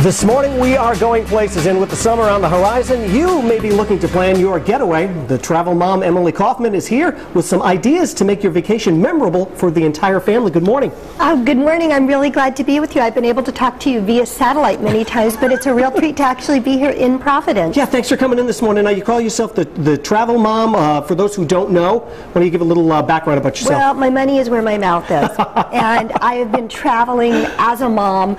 This morning we are going places, and with the summer on the horizon, you may be looking to plan your getaway. The travel mom, Emily Kaufman, is here with some ideas to make your vacation memorable for the entire family. Good morning. Good morning. I'm really glad to be with you. I've been able to talk to you via satellite many times, but it's a real treat to actually be here in Providence. Yeah, thanks for coming in this morning. Now, you call yourself the travel mom. For those who don't know, why don't you give a little background about yourself? Well, my money is where my mouth is. And I have been traveling as a mom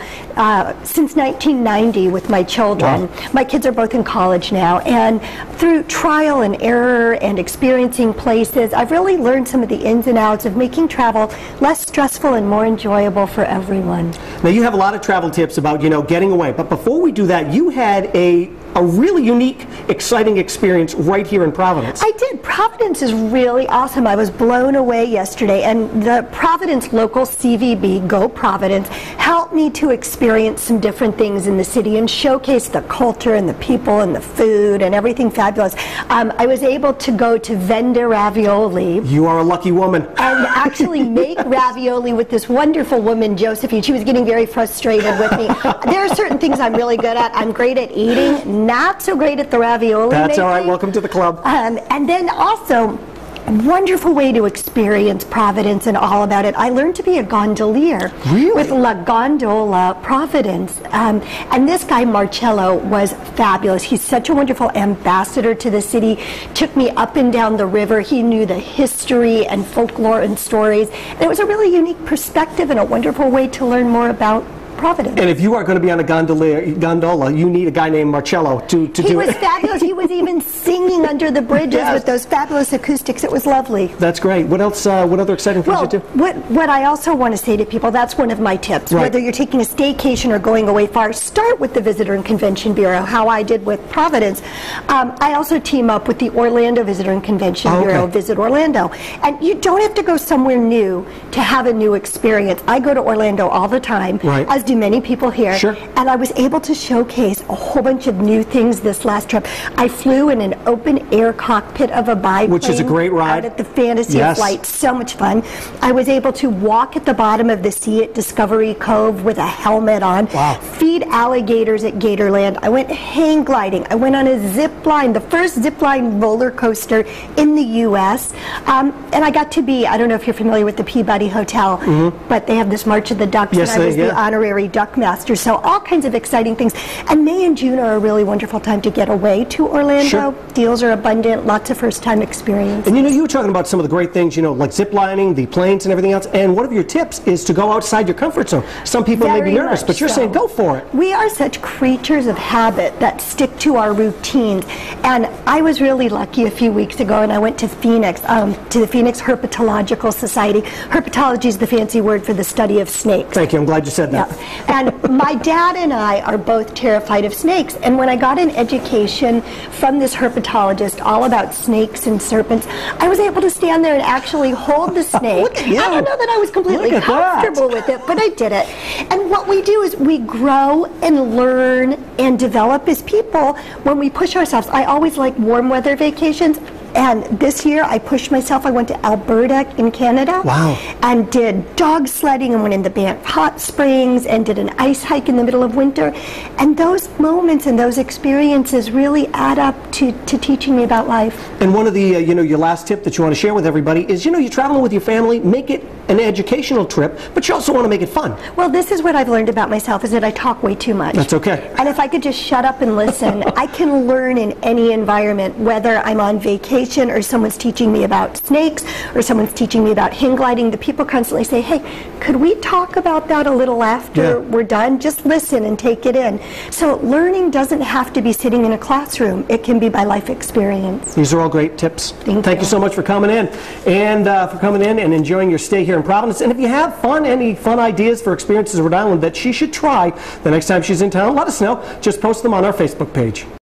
since 1990 with my children. Wow. My kids are both in college now, and through trial and error and experiencing places, I've really learned some of the ins and outs of making travel less stressful and more enjoyable for everyone. Now, you have a lot of travel tips about, getting away, but before we do that, you had a really unique, exciting experience right here in Providence. I did. Providence is really awesome. I was blown away yesterday, and the Providence local CVB, Go Providence, helped me to experience some different things in the city and showcase the culture and the people and the food and everything fabulous. I was able to go to Venda Ravioli. You are a lucky woman. And actually make ravioli with this wonderful woman, Josephine. She was getting very frustrated with me. There are certain things I'm really good at. I'm great at eating, not so great at the ravioli That's making. all right. Welcome to the club. And then also, a wonderful way to experience Providence and all about it. I learned to be a gondolier with La Gondola Providence. And this guy, Marcello, was fabulous. He's such a wonderful ambassador to the city. Took me up and down the river. He knew the history and folklore and stories. And it was a really unique perspective and a wonderful way to learn more about Providence. And if you are going to be on a gondola, you need a guy named Marcello to do it. He was fabulous. He was even singing under the bridges with those fabulous acoustics. It was lovely. That's great. What else? What other exciting things you do? What I also want to say to people, that's one of my tips. Right. Whether you're taking a staycation or going away far, start with the Visitor and Convention Bureau, how I did with Providence. I also team up with the Orlando Visitor and Convention Bureau, Visit Orlando. And you don't have to go somewhere new to have a new experience. I go to Orlando all the time, as do many people here. Sure. And I was able to showcase a whole bunch of new things this last trip. I flew in an open-air cockpit of a biplane. Which is a great ride. Out at the Fantasy Flight. So much fun. I was able to walk at the bottom of the sea at Discovery Cove with a helmet on. Wow. Feed alligators at Gatorland. I went hang gliding. I went on a zip line, the first zip line roller coaster in the U.S. And I got to be, I don't know if you're familiar with the Peabody Hotel, but they have this March of the Ducks, and I was the honorary duck master. So all kinds of exciting things. And May and June are a really wonderful time to get away to Orlando. Sure. Deals are abundant, lots of first-time experiences. And you were talking about some of the great things, like zip lining, the planes and everything else. And one of your tips is to go outside your comfort zone. Some people may be nervous, but you're saying go for it. We are such creatures of habit that stick to our routines. And I was really lucky a few weeks ago, and I went to Phoenix, to the Phoenix Herpetological Society. Herpetology is the fancy word for the study of snakes. Thank you. I'm glad you said that. And my dad and I are both terrified of snakes. And when I got an education from this herpetologist all about snakes and serpents, I was able to stand there and actually hold the snake. Look at you. I don't know that I was completely comfortable with it, but I did it. And what we do is we grow and learn and develop as people when we push ourselves. I always like warm weather vacations. And this year, I pushed myself. I went to Alberta in Canada. Wow. And did dog sledding and went in the Banff Hot Springs and did an ice hike in the middle of winter. And those moments and those experiences really add up to teaching me about life. And one of the, your last tip that you want to share with everybody is, you're traveling with your family, make it an educational trip, but you also want to make it fun. Well, this is what I've learned about myself, is that I talk way too much. That's okay. And if I could just shut up and listen, I can learn in any environment, whether I'm on vacation or someone's teaching me about snakes or someone's teaching me about hang gliding. The people constantly say, hey, could we talk about that a little after we're done? Just listen and take it in. So learning doesn't have to be sitting in a classroom. It can be by life experience. These are all great tips. Thank you so much for coming in and enjoying your stay here in Providence. And if you have any fun ideas for experiences in Rhode Island that she should try the next time she's in town, let us know. Just post them on our Facebook page.